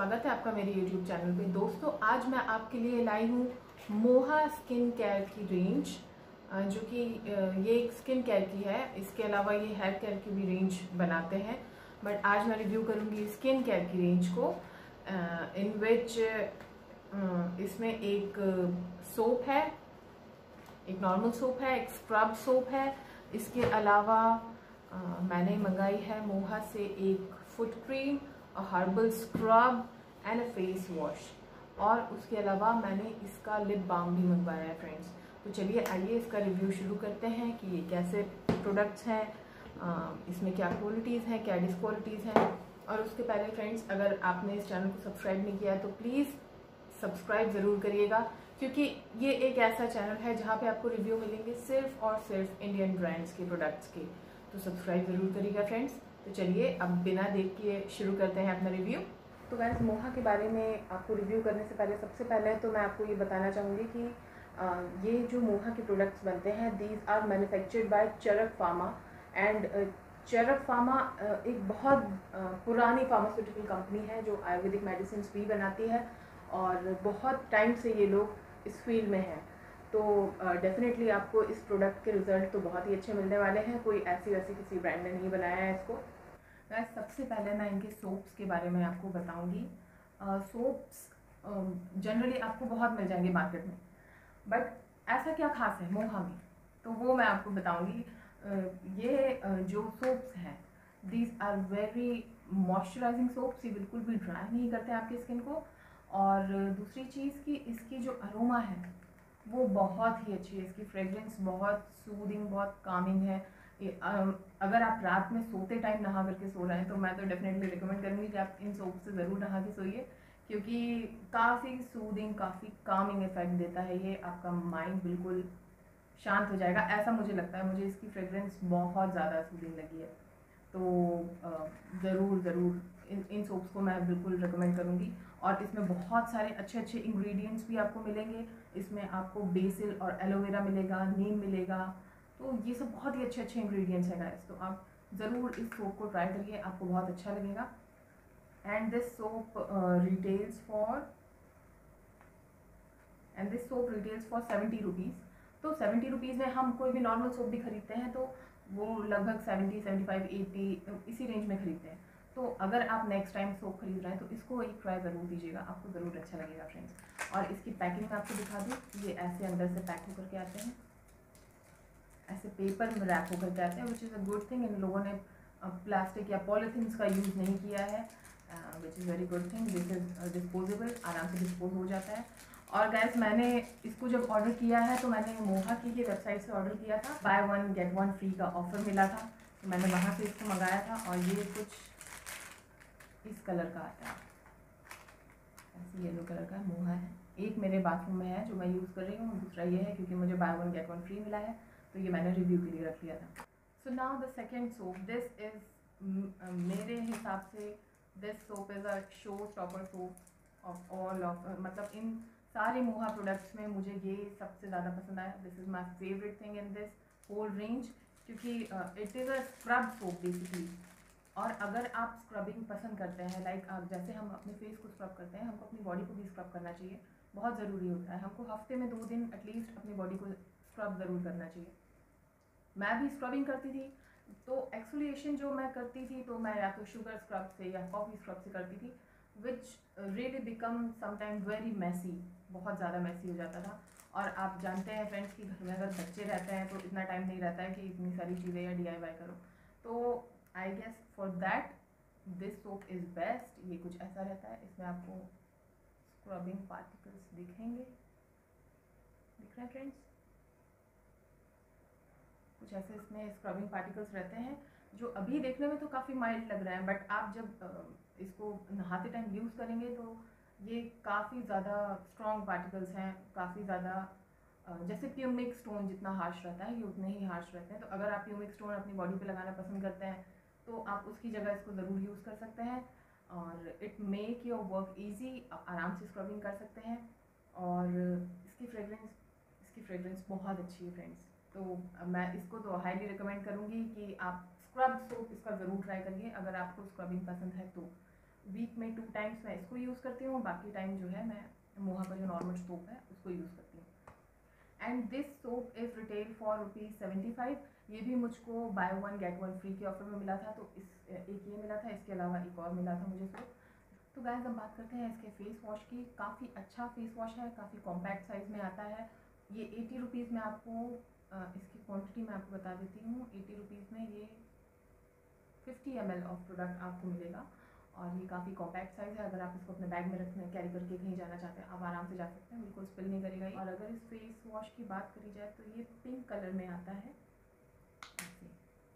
स्वागत है आपका मेरे YouTube चैनल पे। दोस्तों आज मैं आपके लिए लाई हूँ मोहा स्किन केयर की रेंज, जो कि ये एक स्किन केयर की है। इसके अलावा ये हेयर केयर की भी रेंज बनाते हैं, बट आज मैं रिव्यू करूँगी स्किन केयर की रेंज को, इन विच इसमें एक सोप है, एक नॉर्मल सोप है, एक स्क्रब सोप है। इसके अलावा मैंने मंगाई है मोहा से एक foot cream, a herbal scrub and a face wash, और उसके अलावा मैंने इसका लिप बाम भी मंगवाया है फ्रेंड्स। तो चलिए आइए इसका रिव्यू शुरू करते हैं कि ये कैसे प्रोडक्ट्स हैं, इसमें क्या क्वालिटीज़ हैं, क्या डिसक्वालिटीज़ हैं। और उसके पहले फ्रेंड्स, अगर आपने इस चैनल को सब्सक्राइब नहीं किया है तो प्लीज़ सब्सक्राइब ज़रूर करिएगा, क्योंकि ये एक ऐसा चैनल है जहाँ पे आपको रिव्यू मिलेंगे सिर्फ और सिर्फ इंडियन ब्रांड्स के प्रोडक्ट्स के। तो सब्सक्राइब ज़रूर करिएगा फ्रेंड्स। तो चलिए अब बिना देख के शुरू करते हैं अपना रिव्यू। तो गाइस, मोहा के बारे में आपको रिव्यू करने से पहले सबसे पहले तो मैं आपको ये बताना चाहूँगी कि ये जो मोहा के प्रोडक्ट्स बनते हैं, these are manufactured by Charak pharma. And Charak pharma एक बहुत पुरानी फार्मास्यूटिकल कंपनी है जो आयुर्वेदिक मेडिसिन भी बनाती है, और बहुत टाइम से ये लोग इस फील्ड में हैं। तो डेफिनेटली आपको इस प्रोडक्ट के रिज़ल्ट तो बहुत ही अच्छे मिलने वाले हैं। कोई ऐसी वैसी किसी ब्रांड ने नहीं बनाया है इसको। गाइस, सबसे पहले मैं इनके सोप्स के बारे में आपको बताऊंगी। सोप्स जनरली आपको बहुत मिल जाएंगे मार्केट में, बट ऐसा क्या खास है मोहा में, तो वो मैं आपको बताऊंगी। ये जो सोप्स हैं, these are very moisturising soaps. ये बिल्कुल भी ड्राई नहीं करते आपकी स्किन को। और दूसरी चीज़ कि इसकी जो अरोमा है वो बहुत ही अच्छी है। इसकी फ्रेग्रेंस बहुत सूदिंग, बहुत कामिंग है। अगर आप रात में सोते टाइम नहा करके सो रहे हैं तो मैं तो डेफिनेटली रिकमेंड करूँगी कि आप इन सोप से ज़रूर नहा के सोइए, क्योंकि काफ़ी सूदिंग, काफ़ी कामिंग इफेक्ट देता है ये। आपका माइंड बिल्कुल शांत हो जाएगा, ऐसा मुझे लगता है। मुझे इसकी फ्रेग्रेंस बहुत ज़्यादा सूदिंग लगी है। तो ज़रूर इन सोप्स को मैं बिल्कुल रिकमेंड करूँगी। और इसमें बहुत सारे अच्छे अच्छे इंग्रेडिएंट्स भी आपको मिलेंगे। इसमें आपको बेसिल और एलोवेरा मिलेगा, नीम मिलेगा। तो ये सब बहुत ही अच्छे अच्छे इंग्रेडिएंट्स हैं गाइस। तो आप ज़रूर इस सोप को ट्राई करिए, आपको बहुत अच्छा लगेगा। And this soap retails for 70 rupees. तो 70 रुपीज़ में हम कोई भी नॉर्मल सोप भी खरीदते हैं तो वो लगभग 70, 75, 80 इसी रेंज में खरीदते हैं। तो अगर आप नेक्स्ट टाइम सोप खरीद रहे हैं तो इसको एक ट्राई ज़रूर दीजिएगा, आपको ज़रूर अच्छा लगेगा फ्रेंड्स। और इसकी पैकिंग मैं आपको दिखा दूँ, ये ऐसे अंदर से पैक होकर के आते हैं, ऐसे पेपर में रैप होकर के आते हैं, which is a good thing. इन लोगों ने प्लास्टिक या पॉलीथीन्स का यूज़ नहीं किया है, which is very good thing. This is disposable, आराम से डिस्पोज हो जाता है। और गैस, मैंने इसको जब ऑर्डर किया है तो मैंने मोहा की ही वेबसाइट से ऑर्डर किया था। बाय 1 गेट 1 फ्री का ऑफर मिला था, तो मैंने वहाँ से इसको मंगाया था। और ये कुछ इस कलर का आता है, ऐसे येलो कलर का मोहा है। एक मेरे बाथरूम में है जो मैं यूज़ कर रही हूँ, दूसरा ये है क्योंकि मुझे बाय 1 गेट 1 फ्री मिला है, तो ये मैंने रिव्यू के लिए रख लिया था। So now the second soap, this is मेरे हिसाब से this soap is a show stopper soap of all of, मतलब इन सारे मोहा प्रोडक्ट्स में मुझे ये सबसे ज़्यादा पसंद आया। This is my favourite thing in this whole range, क्योंकि it is a scrub soap basically. और अगर आप स्क्रबिंग पसंद करते हैं, लाइक जैसे हम अपने फेस को स्क्रब करते हैं, हमको अपनी बॉडी को भी स्क्रब करना चाहिए, बहुत ज़रूरी होता है। हमको हफ्ते में 2 दिन एटलीस्ट अपनी बॉडी को स्क्रब ज़रूर करना चाहिए। मैं भी स्क्रबिंग करती थी, तो एक्सफोलिएशन जो मैं करती थी तो मैं या तो शुगर स्क्रब से या कॉफ़ी स्क्रब से करती थी, which really become sometime very messy, बहुत ज़्यादा मैसी हो जाता था। और आप जानते हैं फ्रेंड्स कि घर में अगर बच्चे रहते हैं तो इतना टाइम नहीं रहता है कि इतनी सारी चीज़ें या DIY करो। तो I guess for that this soap is best. ये कुछ ऐसा रहता है, इसमें आपको स्क्रबिंग पार्टिकल्स दिखेंगे, दिख रहे हैं फ्रेंड्स, कुछ ऐसे इसमें स्क्रबिंग पार्टिकल्स रहते हैं जो अभी देखने में तो काफ़ी माइल्ड लग रहे हैं, बट आप जब इसको नहाते टाइम यूज़ करेंगे तो ये काफ़ी ज़्यादा स्ट्रॉन्ग पार्टिकल्स हैं, काफ़ी ज़्यादा जैसे प्यूमिक स्टोन जितना हार्श रहता है ये उतने ही हार्श रहते हैं। तो अगर आप प्यूमिक स्टोन अपनी बॉडी पे लगाना पसंद करते हैं तो आप उसकी जगह इसको ज़रूर यूज़ कर सकते हैं, और it make your work easy. आप आराम से स्क्रबिंग कर सकते हैं। और इसकी फ्रेग्रेंस बहुत अच्छी है फ्रेंड्स। तो मैं इसको तो हाईली रिकमेंड करूँगी कि आप स्क्रब सोप इसका ज़रूर ट्राई करिए अगर आपको स्क्रबिंग पसंद है तो। वीक में 2 टाइम्स मैं इसको यूज़ करती हूँ, बाकी टाइम जो है मैं मोहा का जो नॉर्मल सोप है उसको यूज़ करती हूँ। And this soap is retail for ₹75। ये भी मुझको बाय 1 गेट 1 फ्री के ऑफर में मिला था, तो इस एक ये मिला था, इसके अलावा एक और मिला था मुझे सोप। तो गाइस हम बात करते हैं इसके फेस वॉश की। काफ़ी अच्छा फेस वॉश है, काफ़ी कॉम्पैक्ट साइज़ में आता है। ये 80 रुपीज़ में आपको इसकी क्वांटिटी मैं आपको बता देती हूँ। 80 रुपीज़ में ये 50 ml ऑफ प्रोडक्ट आपको मिलेगा और ये काफ़ी कॉम्पैक्ट साइज़ है। अगर आप इसको अपने बैग में रखने कैरी करके कहीं जाना चाहते हैं, आप आराम से जा सकते हैं, बिल्कुल स्पिल नहीं करेगा। और अगर इस फेस वॉश की बात करी जाए तो ये पिंक कलर में आता है ऐसे।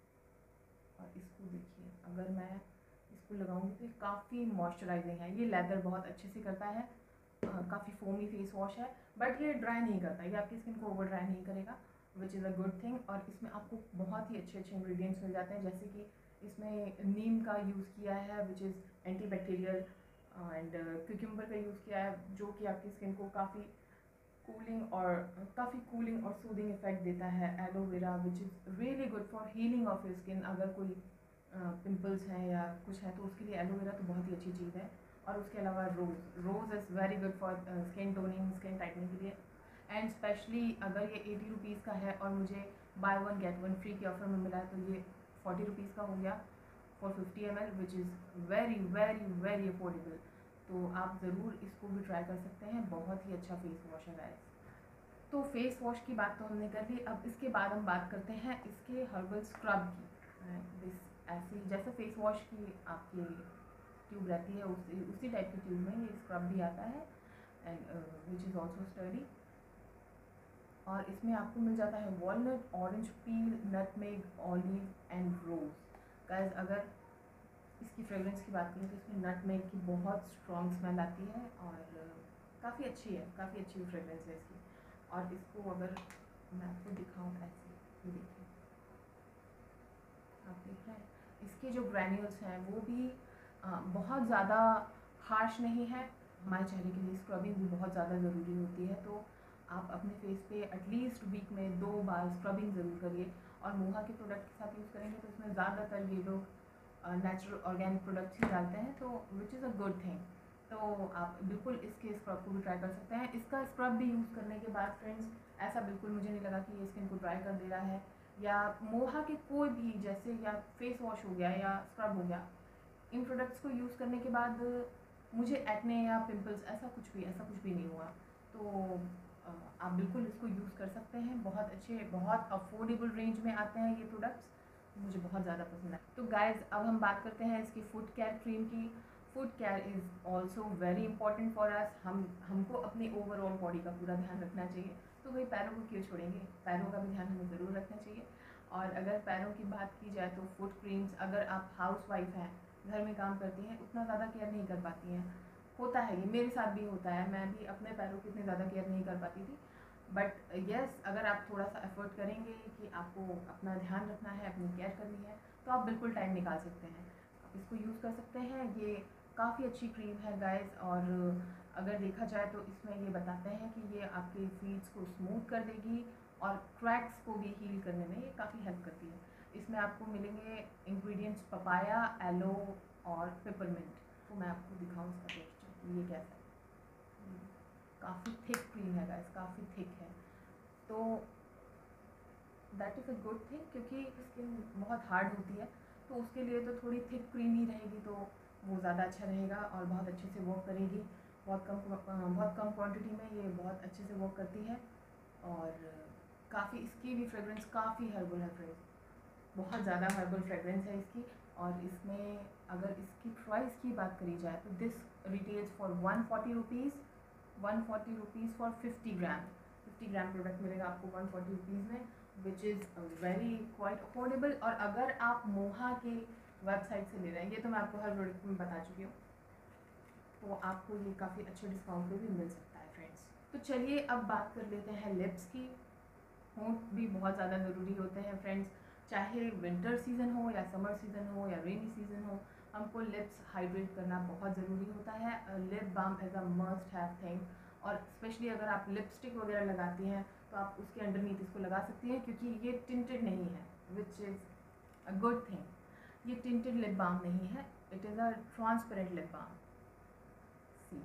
और इसको देखिए, अगर मैं इसको लगाऊंगी तो ये काफ़ी मॉइस्चराइजिंग है। ये लेदर बहुत अच्छे से करता है, काफ़ी फोमी फेस वॉश है, बट ये ड्राई नहीं करता, ये आपकी स्किन को ओवर ड्राई नहीं करेगा, which is a good thing. और इसमें आपको बहुत ही अच्छे अच्छे इंग्रेडिएंट्स मिल जाते हैं, जैसे कि इसमें नीम का यूज़ किया है which is antibacterial, and cucumber का यूज़ किया है जो कि आपकी स्किन को काफ़ी कूलिंग और सूदिंग इफेक्ट देता है। Aloe vera which is really good for healing of your skin. अगर कोई पिंपल्स हैं या कुछ है तो उसके लिए एलोवेरा तो बहुत ही अच्छी चीज़ है। और उसके अलावा rose is very good for skin toning, skin tightening के लिए। एंड स्पेशली अगर ये 80 रुपीज़ का है और मुझे बाय 1 गेट 1 फ्री के ऑफर में मिला है, तो ये 40 रुपीज़ का हो गया for 50 ml, which is very very very affordable. तो आप ज़रूर इसको भी ट्राई कर सकते हैं, बहुत ही अच्छा फेस वॉश है गाइस। तो फेस वॉश की बात तो हमने कर ली। अब इसके बाद हम बात करते हैं इसके हर्बल स्क्रब की। दिस ऐसी जैसे फेस वॉश की आपकी ट्यूब रहती है, उसी टाइप की ट्यूब में ये स्क्रब भी आता है, and which is also study. और इसमें आपको मिल जाता है walnut, orange peel, nutmeg, olive and rose. Guys अगर इसकी फ्रेगरेंस की बात करें तो इसमें नटमेग की बहुत स्ट्रॉन्ग स्मेल आती है और काफ़ी अच्छी है, काफ़ी अच्छी फ्रेगरेंस है इसकी। और इसको अगर मैं आपको दिखाऊँ ऐसे, ये देखिए, आप देख रहे हैं इसके जो ग्रैन्यूल्स हैं वो भी बहुत ज़्यादा हार्श नहीं है। हमारे चेहरे के लिए स्क्रबिंग भी बहुत ज़्यादा ज़रूरी होती है, तो आप अपने फेस पे एटलीस्ट वीक में 2 बार स्क्रबिंग ज़रूर करिए। और मोहा के प्रोडक्ट के साथ यूज़ करेंगे तो इसमें ज़्यादातर ये लोग नेचुरल ऑर्गेनिक प्रोडक्ट्स ही डालते हैं, तो which is a good thing. तो आप बिल्कुल इसके स्क्रब को भी ट्राई कर सकते हैं। इसका स्क्रब भी यूज़ करने के बाद फ्रेंड्स ऐसा बिल्कुल मुझे नहीं लगा कि ये स्किन को ड्राई कर दे रहा है, या मोहा के कोई भी जैसे या फेस वॉश हो गया या स्क्रब हो गया, इन प्रोडक्ट्स को यूज़ करने के बाद मुझे एक्ने या पिंपल्स ऐसा कुछ भी नहीं हुआ। तो आप बिल्कुल इसको यूज़ कर सकते हैं। बहुत अच्छे, बहुत अफोर्डेबल रेंज में आते हैं ये प्रोडक्ट्स, मुझे बहुत ज़्यादा पसंद है। तो गाइज अब हम बात करते हैं इसकी फुट केयर क्रीम की। Foot care is also very important for us. हमको अपनी ओवरऑल बॉडी का पूरा ध्यान रखना चाहिए, तो भाई पैरों को क्यों छोड़ेंगे, पैरों का भी ध्यान हमें ज़रूर रखना चाहिए। और अगर पैरों की बात की जाए तो फुट क्रीम्स, अगर आप हाउस वाइफ हैं, घर में काम करती हैं, उतना ज़्यादा केयर नहीं कर पाती हैं। होता है, ये मेरे साथ भी होता है, मैं भी अपने पैरों की इतनी ज़्यादा केयर नहीं कर पाती थी। बट यस, अगर आप थोड़ा सा एफर्ट करेंगे कि आपको अपना ध्यान रखना है, अपनी केयर करनी है, तो आप बिल्कुल टाइम निकाल सकते हैं, आप इसको यूज़ कर सकते हैं। ये काफ़ी अच्छी क्रीम है गाइस। और अगर देखा जाए तो इसमें ये बताते हैं कि ये आपके फीट्स को स्मूथ कर देगी और क्रैक्स को भी हील करने में ये काफ़ी हेल्प करती है। इसमें आपको मिलेंगे इंग्रेडिएंट्स पपाया, एलो और पेपरमिंट। तो मैं आपको दिखाऊँ इसका टेक्सचर, ये कैसा है। काफ़ी थिक क्रीम है गाइस, काफ़ी थिक है, तो that is a good thing, क्योंकि स्किन बहुत हार्ड होती है, तो उसके लिए तो थोड़ी थिक क्रीम ही रहेगी तो वो ज़्यादा अच्छा रहेगा और बहुत अच्छे से वर्क करेगी। बहुत कम क्वांटिटी में ये बहुत अच्छे से वर्क करती है। और काफ़ी इसकी भी फ्रेगरेंस काफ़ी हर्बल है फ्रेंड्स, बहुत ज़्यादा हर्बल फ्रेगरेंस है इसकी। और इसमें अगर इसकी प्राइस की बात करी जाए तो this retails for 140 rupees, 140 rupees for 50 gram. 50 gram product मिलेगा आपको 140 रुपीज़ में, which is very quite affordable. और अगर आप मोहा के वेबसाइट से ले रहे हैं, ये तो मैं आपको हर प्रोडक्ट में बता चुकी हूँ, तो आपको ये काफ़ी अच्छे डिस्काउंट पे भी मिल सकता है फ्रेंड्स। तो चलिए अब बात कर लेते हैं लिप्स की। होंठ भी बहुत ज़्यादा ज़रूरी होते हैं फ्रेंड्स, चाहे विंटर सीज़न हो या समर सीज़न हो या रेनी सीज़न हो, हमको लिप्स हाइड्रेट करना बहुत ज़रूरी होता है। Lip balm as a must have thing. और स्पेशली अगर आप लिपस्टिक वगैरह लगाती हैं तो आप उसके अंडरनीथ इसको लगा सकती हैं, क्योंकि ये टिंटेड नहीं है, which is a good thing. ये टिंटेड लिप बाम नहीं है, it is a transparent lip balm. See,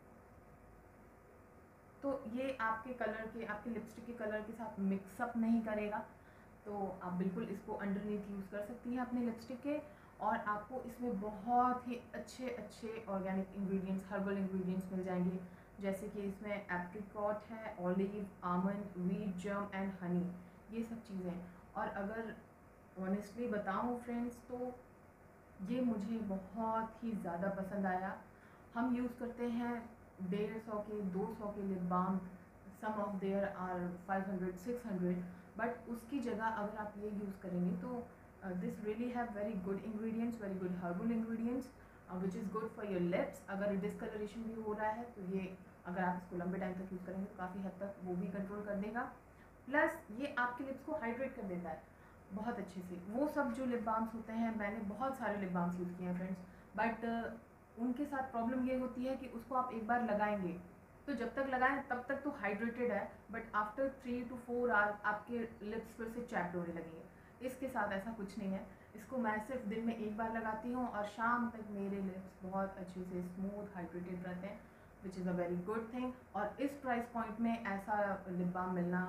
तो ये आपके कलर के, आपके लिपस्टिक के कलर के साथ मिक्सअप नहीं करेगा, तो आप बिल्कुल इसको अंडरनीथ यूज़ कर सकती हैं अपने लिपस्टिक के। और आपको इसमें बहुत ही अच्छे अच्छे ऑर्गेनिक इंग्रेडिएंट्स, हर्बल इंग्रेडिएंट्स मिल जाएंगे, जैसे कि इसमें एप्रिकॉट है, olive, almond, wheat germ and honey, ये सब चीज़ें। और अगर ऑनेस्टली बताऊँ फ्रेंड्स, तो ये मुझे बहुत ही ज़्यादा पसंद आया। हम यूज़ करते हैं 150 के, 200 के lip balm, some of there are 500, 600, but उसकी जगह अगर आप ये यूज़ करेंगे तो this really have very good ingredients, very good herbal ingredients which is good for your lips. अगर डिस्कलरेशन भी हो रहा है तो ये, अगर आप इसको लंबे टाइम तक यूज़ करेंगे तो काफ़ी हद तक वो भी कंट्रोल कर देगा। प्लस ये आपके लिप्स को हाइड्रेट कर देता है बहुत अच्छे से। वो सब जो लिप बाम्स होते हैं, मैंने बहुत सारे लिप बाम्स यूज़ किए हैं फ्रेंड्स, बट उनके साथ प्रॉब्लम ये होती है कि उसको आप एक बार लगाएंगे तो जब तक लगाएं तब तक तो हाइड्रेटेड है, बट आफ्टर 3 to 4 आवर आपके लिप्स फिर से चैप्ड होने लगेंगे। इसके साथ ऐसा कुछ नहीं है। इसको मैं सिर्फ दिन में एक बार लगाती हूँ और शाम तक मेरे लिप्स बहुत अच्छे से स्मूथ हाइड्रेटेड रहते हैं, which is a very good thing. और इस प्राइस पॉइंट में ऐसा लिप बाम मिलना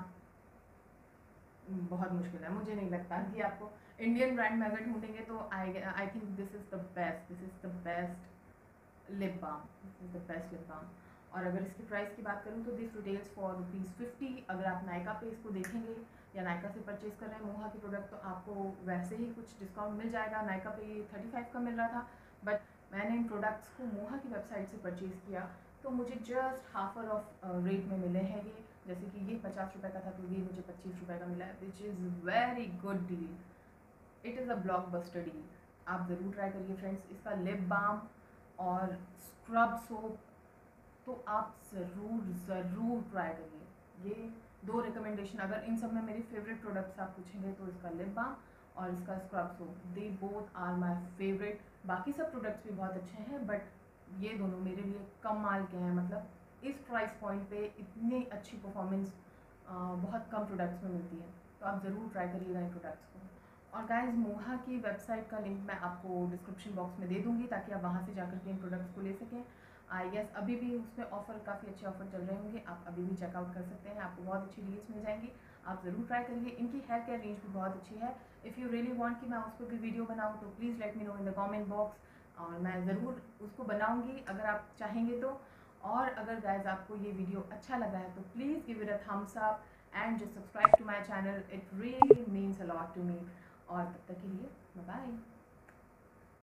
बहुत मुश्किल है। मुझे नहीं लगता कि आपको इंडियन ब्रांड में अगर ढूंढेंगे तो I think this is the best, this is the best lip balm, this is the best lip balm. और अगर इसकी प्राइस की बात करूँ तो दिस रिटेल्स फॉर ₹50। अगर आप नायका पे इसको देखेंगे या नायका से परचेज कर रहे हैं मोहा के प्रोडक्ट, तो आपको वैसे ही कुछ डिस्काउंट मिल जाएगा। नायका पे ये 35 का मिल रहा था, बट मैंने इन प्रोडक्ट्स को मोहा की वेबसाइट से परचेज़ किया तो मुझे जस्ट हाफ ऑफ रेट में मिले हैं ये। जैसे कि ये 50 रुपये का था तो ये मुझे 25 रुपये का मिला है, which is very good deal. It is a blockbuster deal. आप ज़रूर ट्राई करिए फ्रेंड्स। इसका लिप बाम और स्क्रब सोप तो आप ज़रूर ट्राई करिए। ये 2 रिकमेंडेशन, अगर इन सब में मेरी फेवरेट प्रोडक्ट्स आप पूछेंगे तो इसका लिप बाम और इसका scrub soap, they both are my favourite. बाकी सब प्रोडक्ट्स भी बहुत अच्छे हैं, बट ये दोनों मेरे लिए कमाल के हैं। मतलब इस प्राइस पॉइंट पे इतनी अच्छी परफॉर्मेंस बहुत कम प्रोडक्ट्स में मिलती है, तो आप ज़रूर ट्राई करिएगा इन प्रोडक्ट्स को। और गाइस, मोहा की वेबसाइट का लिंक मैं आपको डिस्क्रिप्शन बॉक्स में दे दूँगी ताकि आप वहाँ से जाकर के इन प्रोडक्ट्स को ले सकें। आई गेस अभी भी उसमें ऑफ़र, काफ़ी अच्छे ऑफर चल रहे होंगे, आप अभी भी चेकआउट कर सकते हैं, आपको बहुत अच्छी डील्स मिल जाएंगी। आप ज़रूर ट्राई करिए। इनकी हेयर केयर रेंज भी बहुत अच्छी है। इफ़ यू रियली वांट कि मैं उस पर भी वीडियो बनाऊँ तो please let me know in the comment box, और मैं ज़रूर उसको बनाऊँगी अगर आप चाहेंगे तो। और अगर गाइस आपको ये वीडियो अच्छा लगा है तो please give it a thumbs up and just subscribe to my channel, it really means a lot to me. और तब तक के लिए बाय बाय।